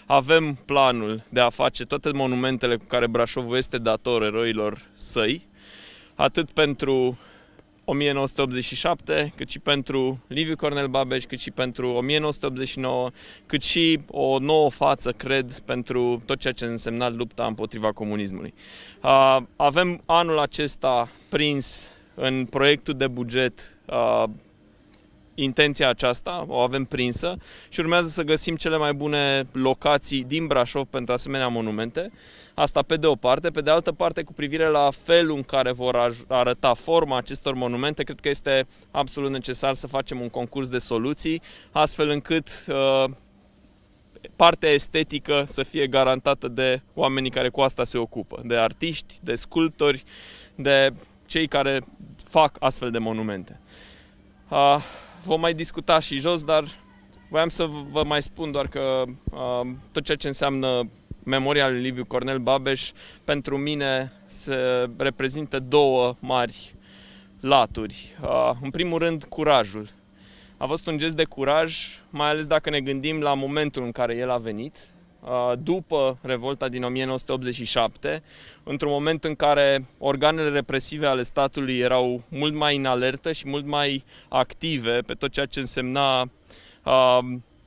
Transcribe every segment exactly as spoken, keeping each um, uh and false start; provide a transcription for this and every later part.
avem planul de a face toate monumentele cu care Brașovul este dator eroilor săi, atât pentru o mie nouă sute optzeci și șapte, cât și pentru Liviu Cornel Babeș, cât și pentru o mie nouă sute optzeci și nouă, cât și o nouă față, cred, pentru tot ceea ce a însemnat lupta împotriva comunismului. Avem anul acesta prins în proiectul de buget intenția aceasta, o avem prinsă și urmează să găsim cele mai bune locații din Brașov pentru asemenea monumente. Asta pe de o parte. Pe de altă parte, cu privire la felul în care vor arăta forma acestor monumente, cred că este absolut necesar să facem un concurs de soluții, astfel încât uh, partea estetică să fie garantată de oamenii care cu asta se ocupă, de artiști, de sculptori, de cei care fac astfel de monumente. Uh, vom mai discuta și jos, dar voiam să vă mai spun doar că uh, tot ceea ce înseamnă memoria lui Liviu Cornel Babeș, pentru mine se reprezintă două mari laturi. Uh, în primul rând, curajul. A fost un gest de curaj, mai ales dacă ne gândim la momentul în care el a venit, uh, după revolta din o mie nouă sute optzeci și șapte, într-un moment în care organele represive ale statului erau mult mai în alertă și mult mai active pe tot ceea ce însemna uh,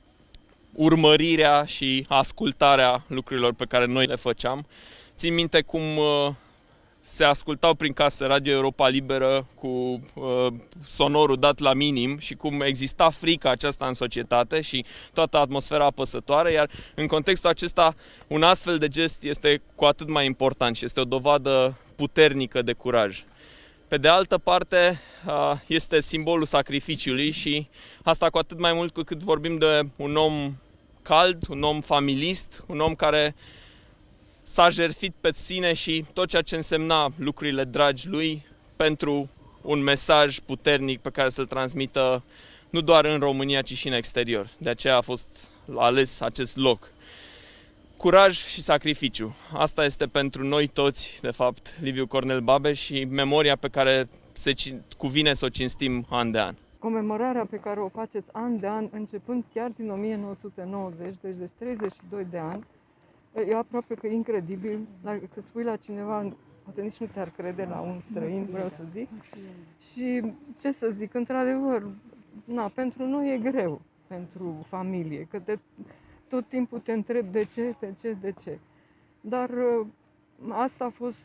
urmărirea și ascultarea lucrurilor pe care noi le făceam. Țin minte cum uh, se ascultau prin casă Radio Europa Liberă cu uh, sonorul dat la minim și cum exista frica aceasta în societate și toată atmosfera apăsătoare, iar în contextul acesta un astfel de gest este cu atât mai important și este o dovadă puternică de curaj. Pe de altă parte, este simbolul sacrificiului și asta cu atât mai mult cu cât vorbim de un om cald, un om familist, un om care s-a jertfit pe sine și tot ceea ce însemna lucrurile dragi lui pentru un mesaj puternic pe care să-l transmită nu doar în România, ci și în exterior. De aceea a fost ales acest loc. Curaj și sacrificiu. Asta este pentru noi toți, de fapt, Liviu Cornel Babeș și memoria pe care se cuvine să o cinstim an de an. Comemorarea pe care o faceți an de an, începând chiar din o mie nouă sute nouăzeci, deci de treizeci și doi de ani, e aproape că incredibil. Dacă spui la cineva, poate nici nu te-ar crede, la un străin, vreau să zic. Și ce să zic, într-adevăr, na, pentru noi e greu, pentru familie, că te, tot timpul te întrebi de ce, de ce, de ce. Dar asta a fost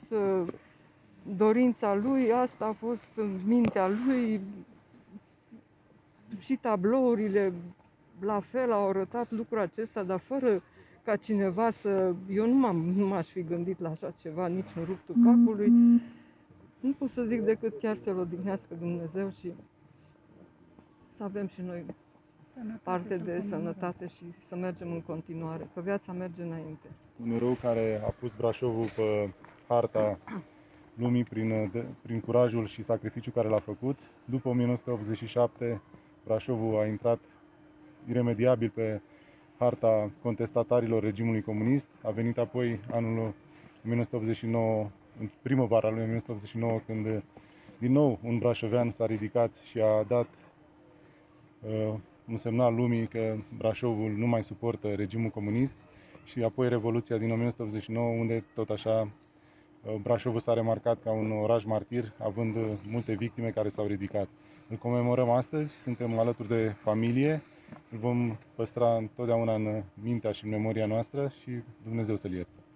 dorința lui, asta a fost mintea lui, și tablourile la fel au arătat lucrul acesta, dar fără ca cineva să... Eu nu, m-am, nu m-aș fi gândit la așa ceva, nici în ruptul capului. Nu pot să zic decât chiar să-l odihnească Dumnezeu și să avem și noi parte de sănătate și să mergem în continuare, că viața merge înainte. Un erou care a pus Brașovul pe harta lumii prin, de, prin curajul și sacrificiul care l-a făcut. După o mie nouă sute optzeci și șapte, Brașovul a intrat iremediabil pe harta contestatarilor regimului comunist. A venit apoi anul o mie nouă sute optzeci și nouă, în primăvara lui o mie nouă sute optzeci și nouă, când din nou un brașovean s-a ridicat și a dat uh, un semnal lumii că Brașovul nu mai suportă regimul comunist, și apoi Revoluția din o mie nouă sute optzeci și nouă, unde tot așa Brașovul s-a remarcat ca un oraș martir, având multe victime care s-au ridicat. Îl comemorăm astăzi, suntem alături de familie, îl vom păstra întotdeauna în mintea și în memoria noastră și Dumnezeu să-l ierte.